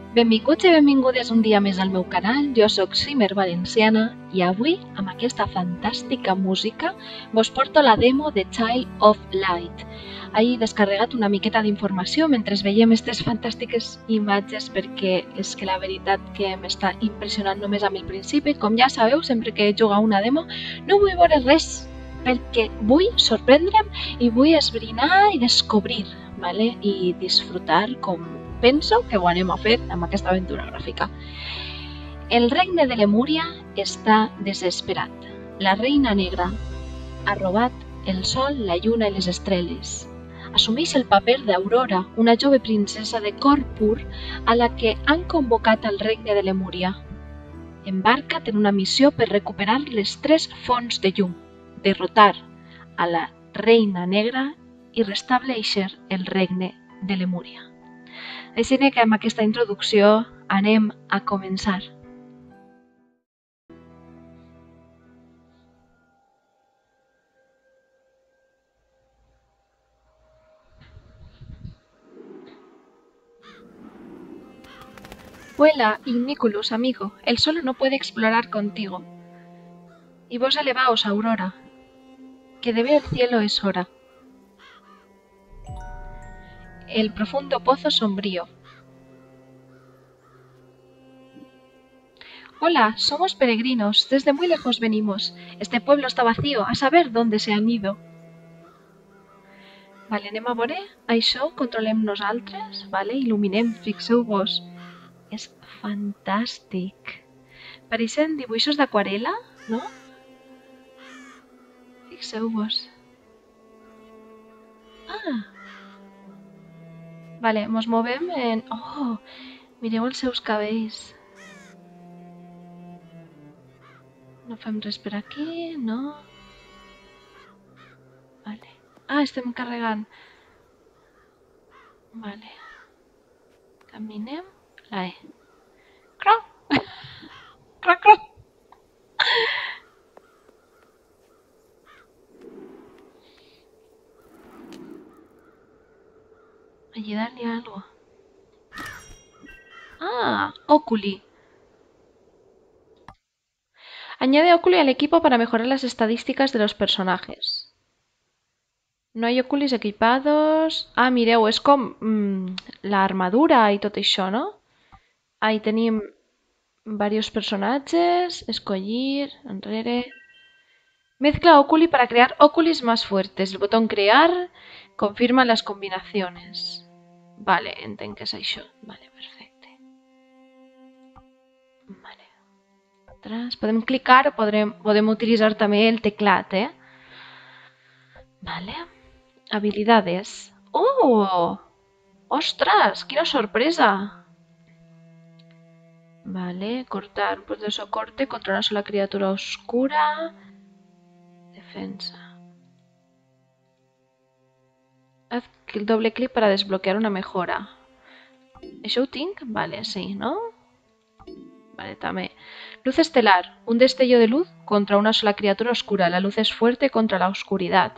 Benvinguts i benvingudes un dia més al meu canal. Jo sóc Shimmer Valenciana i avui, amb aquesta fantàstica música, vos porto la demo de Child of Light. He descarregat una miqueta d'informació mentre veiem aquestes fantàstiques imatges perquè és que la veritat que m'està impressionant només amb el principi. Com ja sabeu, sempre que jugo a una demo no vull veure res perquè vull sorprendre'm i vull esbrinar i descobrir, ¿vale? I disfrutar com penso que ho anem a fer amb aquesta aventura gràfica. El regne de Lemúria està desesperat. La reina negra ha robat el sol, la lluna i les estrelles. Assumeix el paper d'Aurora, una jove princesa de cor pur a la que han convocat al regne de Lemúria. Embarca't en una missió per recuperar les 3 fonts de llum, derrotar a la reina negra i restabléixer el regne de Lemúria. Així que amb aquesta introducció anem a començar. Vuela, Igniculus, amigo. El sol no puede explorar contigo. Y vos elevaos, Aurora, que de ver el cielo es hora. El profundo pozo sombrío. Hola, somos peregrinos, desde muy lejos venimos. Este pueblo está vacío, a saber dónde se han ido. Vale, anem a veure. Això ho controlem nosaltres, vale? Il·luminem, fixeu-vos. És fantàstic. Pareixen dibuixos d'aquarela, no? Fixeu-vos. Ah! Vale, mos movem en... Oh! Mireu els seus cabells. No fem res per aquí, no? Vale. Ah, estem carregant. Vale. Caminem. La E. Croc! Croc, croc! Allí dalt hi ha algo. Ah, Oculi. Añade Oculi al equipo para mejorar las estadísticas de los personajes. No hay Oculis equipados... Ah, mireu, és com la armadura i tot això, no? Ahí tenim varios personatges, escollir, enrere... Mezcla Oculi para crear Oculis más fuertes. El botón crear confirma las combinaciones. Vale, entenc que és això. Vale, perfecte. Vale. Atrás. Podem clicar o podem utilitzar també el teclat, eh? Vale. Habilidades. ¡Oh! ¡Ostras! ¡Quina sorpresa! Vale, cortar. Un proceso corte contra una sola criatura oscura. Defensa. Haz doble clic para desbloquear una mejora. ¿Això ho tinc? Vale, sí, ¿no? Vale, también. Luz estelar. Un destello de luz contra una sola criatura oscura. La luz es fuerte contra la oscuridad.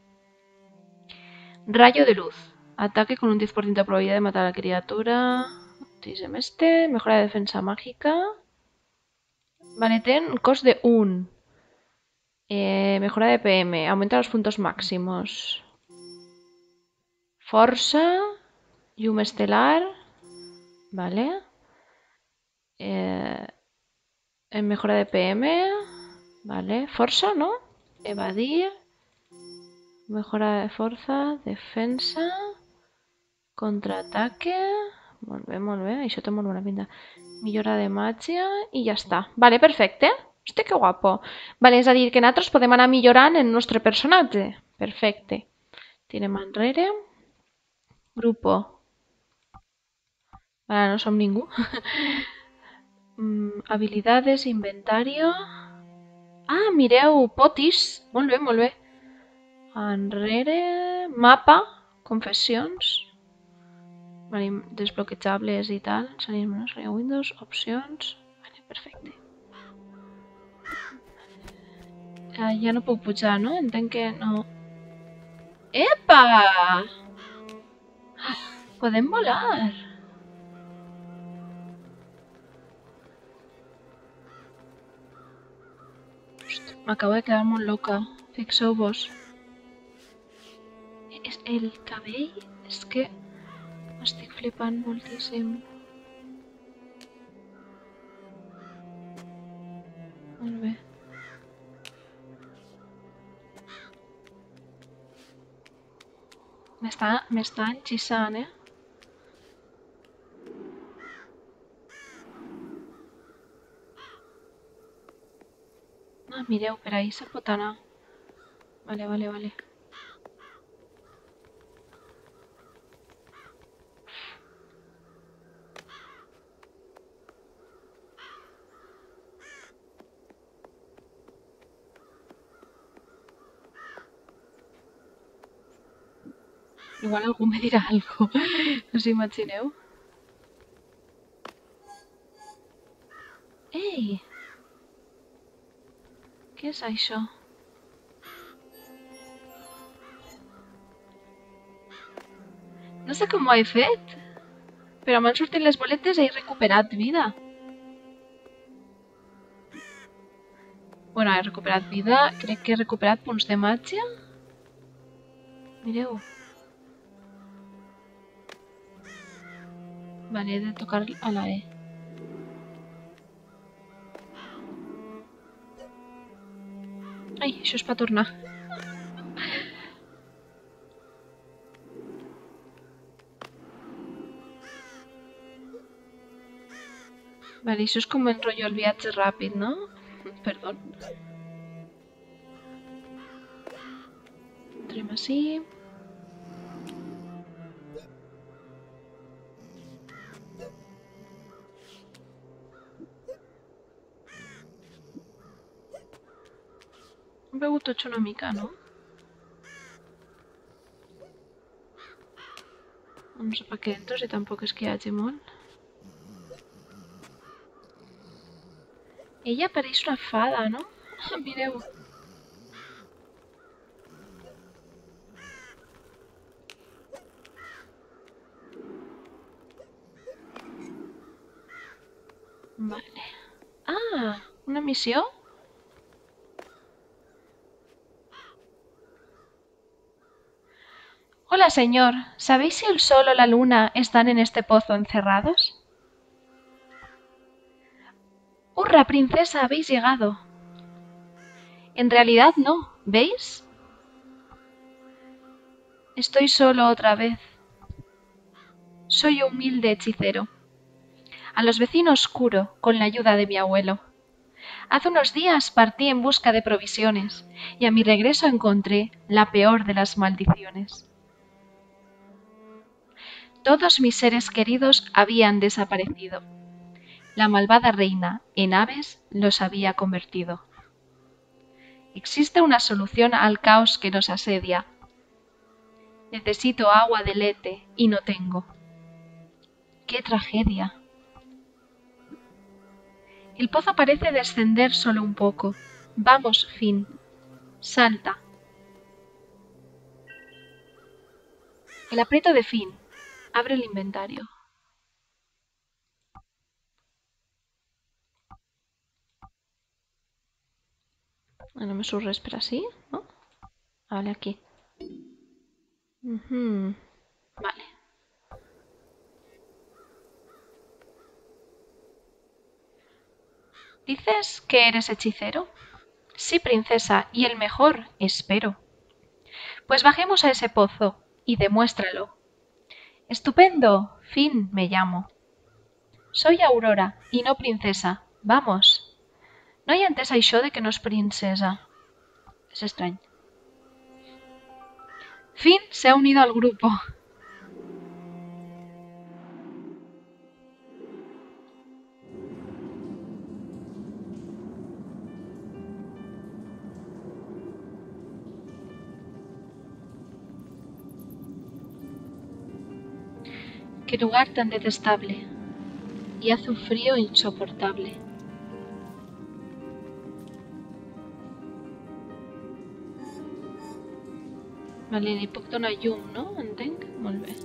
Rayo de luz. Ataque con un 10% de probabilidad de matar a la criatura. Utilicem este. Mejora de defensa mágica. Vale, ten cost de 1. Mejora de PM. Aumenta los puntos máximos. Força. Llum estelar. Vale. Mejora de PM. Vale. Força, ¿no? Evadir. Mejora de fuerza. Defensa. Contraataque. Molt bé, molt bé. Això té molt bona pinta. Millora de màgia i ja està. Vale, perfecte. Hosti, que guapo. Vale, és a dir, que nosaltres podem anar millorant el nostre personatge. Perfecte. Tirem enrere. Grupo. Ara no som ningú. Habilidades, inventario. Ah, mireu, potis. Molt bé, molt bé. Enrere. Mapa. Confessions. Vale, desbloquejables i tal. Salir menús, Windows, opcions. Vale, perfecte. Ja no puc pujar, no? Entenc que no... Epa! Podem volar! M'acabo de quedar molt loca. Fixeu-vos. El cabell és que m'estic flipant moltíssim. Molt bé. M'està enxissant, Ah, mireu, per ahí se pot anar. Vale. Igual algú me dirà algo. No us imagineu? Ei! Què és això? No sé com ho he fet, però m'han sortit les boletes i he recuperat vida. Bueno, he recuperat vida, crec que he recuperat punts de màgia. Mireu. Vale, he de tocar a la E. Ai, això és per tornar. Vale, això és com el rotllo el viatge ràpid, no? Perdó. Entrem així. Hem begut tots una mica, no? No sé per què entro, si tampoc és que hi hagi molt. Ella pareix una fada, no? Mireu. Vale. Ah, una missió? Hola, señor. ¿Sabéis si el sol o la luna están en este pozo encerrados? ¡Hurra, princesa! Habéis llegado. En realidad no, ¿veis? Estoy solo otra vez. Soy humilde hechicero. A los vecinos curo con la ayuda de mi abuelo. Hace unos días partí en busca de provisiones y a mi regreso encontré la peor de las maldiciones. Todos mis seres queridos habían desaparecido. La malvada reina en aves los había convertido. Existe una solución al caos que nos asedia. Necesito agua de Lete y no tengo. ¡Qué tragedia! El pozo parece descender solo un poco. Vamos, Finn. Salta. El aprieto de Finn. Abre el inventario. No me surres, pero así, ¿no? Vale, aquí. Vale. ¿Dices que eres hechicero? Sí, princesa, y el mejor, espero. Pues bajemos a ese pozo y demuéstralo. Estupendo, Finn me llamo. Soy Aurora y no princesa. Vamos. No hi ha entès això de que no és princesa. Es estrany. Finn se ha unido al grupo. Qué lugar tan detestable. Y hace un frío insoportable. Vale, li puc donar llum, no? Entenc? Molt bé.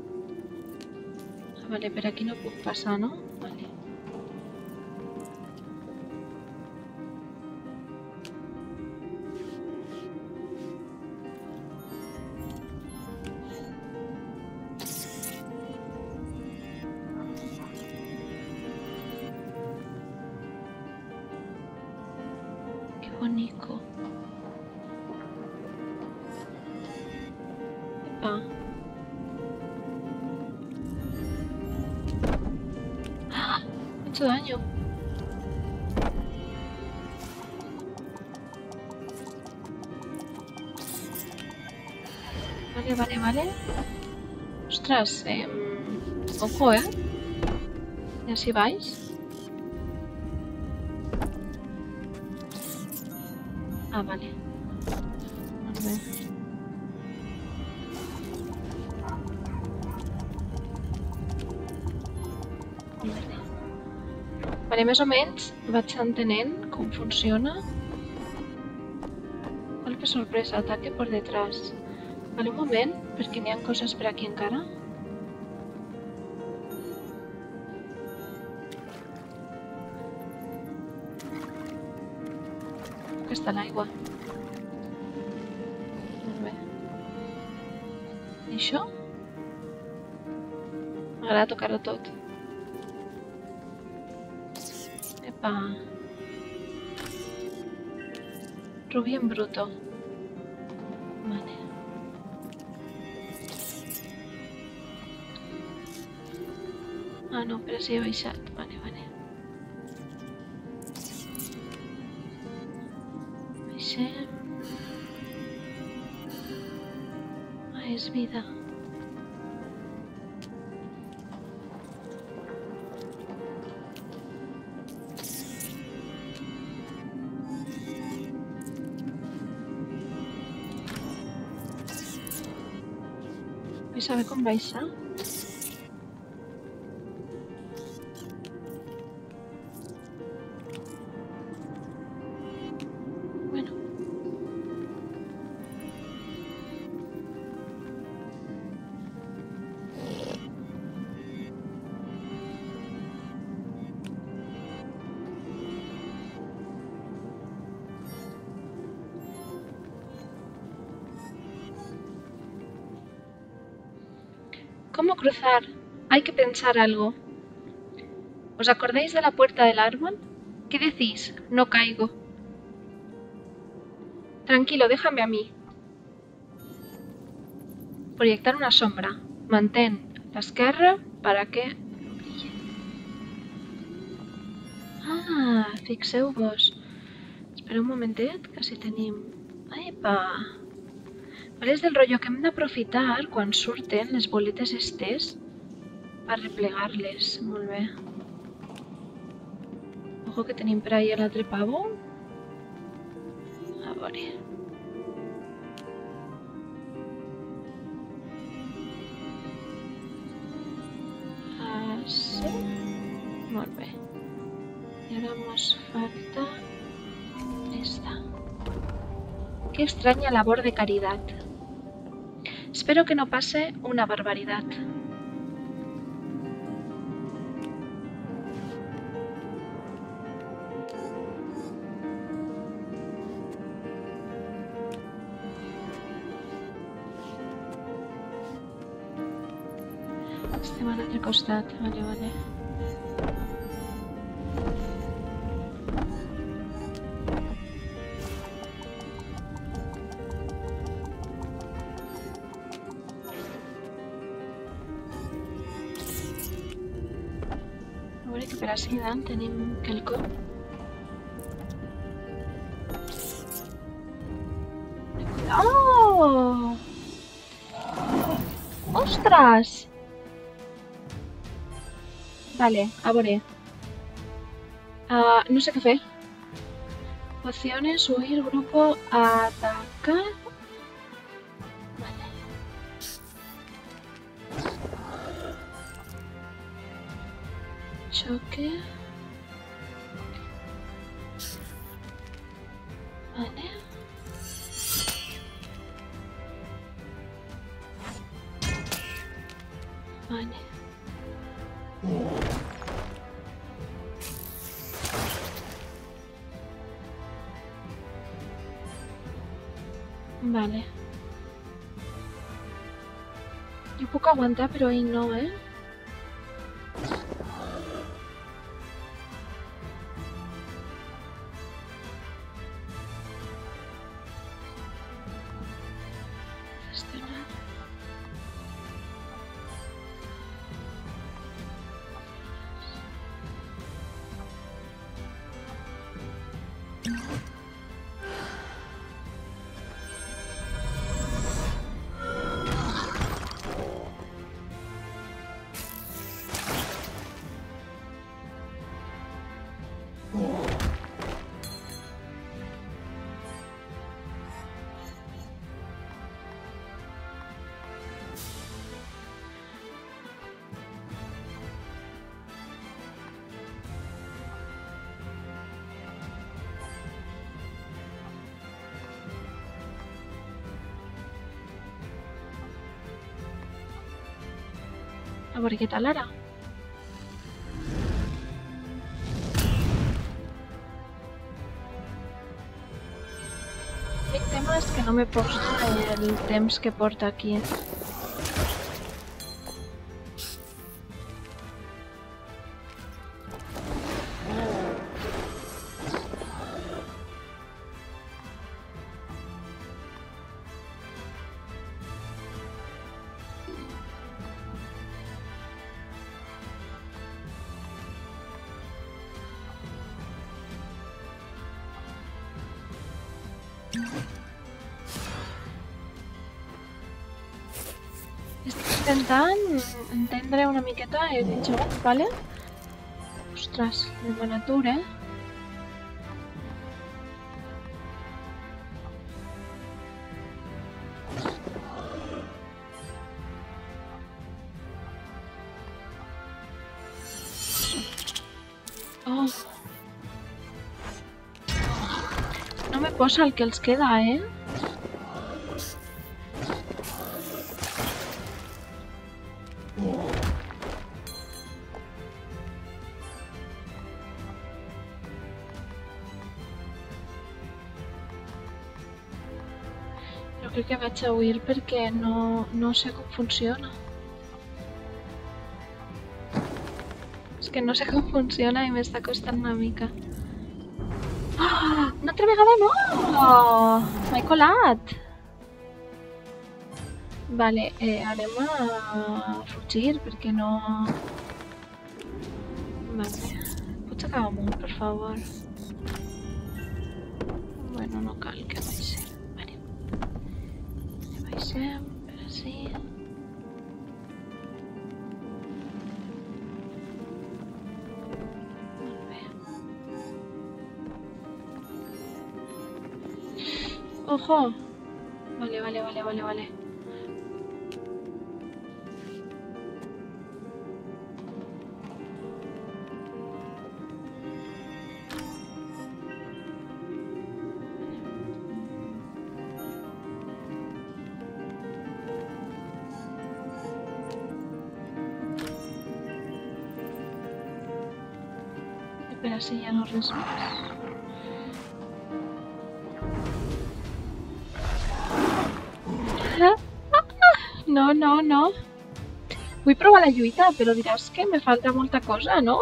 Ah, vale, per aquí no puc passar, no? Vale. bonico. Epa. ¡Ah! Me he hecho daño. Vale. Ostras, ojo, ¿Y así vais? Ah, vale. Molt bé. Vale, més o menys vaig entenent com funciona. Golpe sorpresa, ataque por detrás. Vale, un moment, perquè n'hi ha coses per aquí encara. Aquí està l'aigua. Molt bé. I això? M'agrada tocar-ho tot. Epa. Rubí en bruto. Vale. Ah, no, però sí he baixat. Vale. Baixem. Ah, és vida. Vull saber com baixar. Bueno. ¿Cómo cruzar? Hay que pensar algo. ¿Os acordáis de la puerta del árbol? ¿Qué decís? No caigo. Tranquilo, déjame a mí. Proyectar una sombra. Mantén l'esquerra para que... Ah, fixeu-vos. Espera un momentet, que si tenim... Epa! Vale, és del rotllo que hem d'aprofitar quan surten les boletes estes per replegar-les. Molt bé. Ojo que tenim per ahí l'altre pavo. A veure. Sí. Molt bé. I ara ens falta esta. Qué extraña labor de caridad. Espero que no pase una barbaridad. Estem a l'altre costat, vale. A veure que per ací dalt tenim quelcom. Oh! Ostres! Vale, a veure. No sé què fer. Pociones, huir, grupo, atacar. Vale. Choque. Vale. Vale. Vale. Jo puc aguantar, però ell no, Gestionar. A veure què tal ara. El tema és que no me posa el temps que porta aquí. Estic intentant entendre una miqueta el joc, vale? Ostres, de bona natura, Oh. No me posa el que els queda, Jo crec que vaig a huir perquè no sé com funciona. És que no sé com funciona i m'està costant una mica. Ah, una altra vegada no! M'he colat! Vale, anem a fugir perquè no... Vale, pots acabar amunt, per favor? Bueno, no cal que baixem. Vale. Baixem, per així. Molt bé. Ojo! Vale. Espera, si ja no res més. No. Vull provar la lluita, però diràs que me falta molta cosa, no?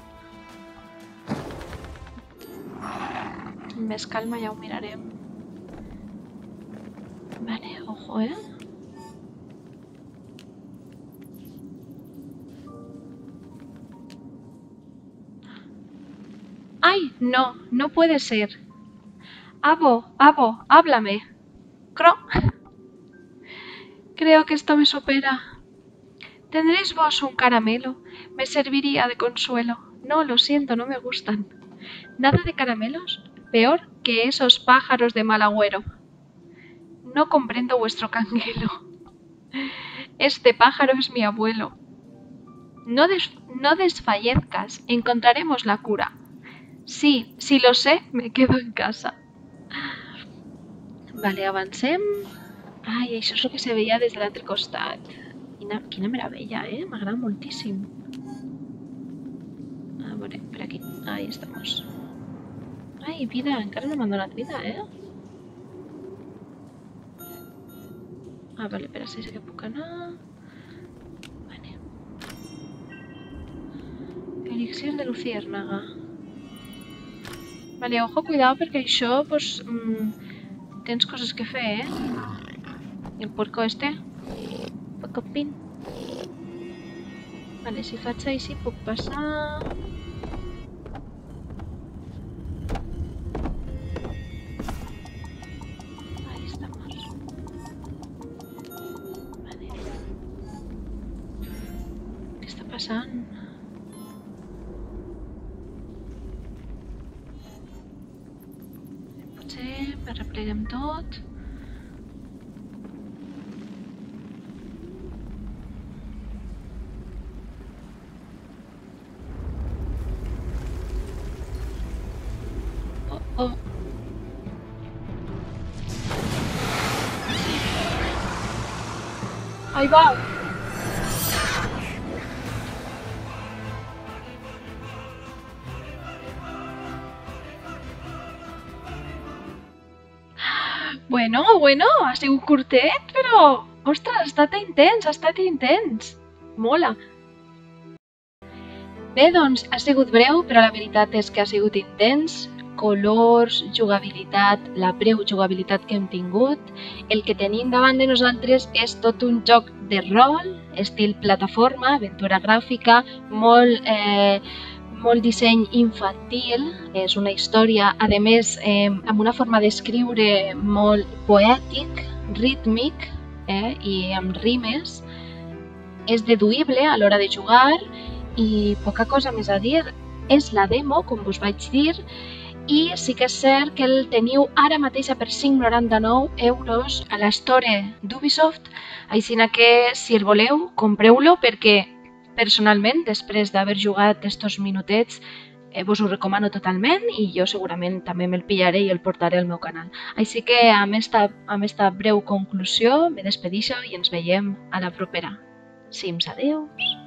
Amb més calma ja ho mirarem. Vale, ojo, ¡Ay! No puede ser. Abo, háblame. Creo que esto me supera. ¿Tendréis vos un caramelo? Me serviría de consuelo. No, lo siento, no me gustan. ¿Nada de caramelos? Peor que esos pájaros de mal agüero. No comprendo vuestro canguelo. Este pájaro es mi abuelo. No desfallezcas, encontraremos la cura. Sí, lo sé, me quedo en casa. Vale, avancem. Ai, això és el que se veia des de l'altre costat. Quina meravella, m'agrada moltíssim. A veure, per aquí. Ahí estamos. Ai, vida, encara no m'han donat vida, Ah, vale, per així sí que puc anar. Vale. Elixir de luciérnaga. Vale, ojo, cuidado, perquè això, pues, tens coses que fer, el puerco este. Pocopín. Vale, si faig així puc passar... Ahí estamos. Vale. Què està passant? Potser repleguem tot. Oh. Ahí va. Bueno, ha sigut curtet, però... Ostres, ha estat intens. Mola. Bé, doncs, ha sigut breu, però la veritat és que ha sigut intens. Colors, jugabilitat, la breu jugabilitat que hem tingut. El que tenim davant de nosaltres és tot un joc de rol, estil plataforma, aventura gràfica, molt disseny infantil. És una història, a més, amb una forma d'escriure molt poètic, rítmic i amb rimes. És deduïble a l'hora de jugar i poca cosa més a dir. És la demo, com us vaig dir, i sí que és cert que el teniu ara mateix per 5,99 € a l'Store d'Ubisoft, així que si el voleu, compreu-lo perquè personalment, després d'haver jugat estos minutets, vos ho recomano totalment i jo segurament també me'l pillaré i el portaré al meu canal. Així que amb esta breu conclusió me despedixo i ens veiem a la propera. Sims, adeus!